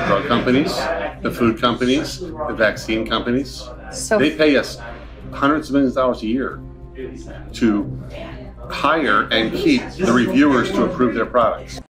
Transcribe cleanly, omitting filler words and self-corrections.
The drug companies, the food companies, the vaccine companies, So they pay us hundreds of millions of dollars a year to hire and keep the reviewers to approve their products.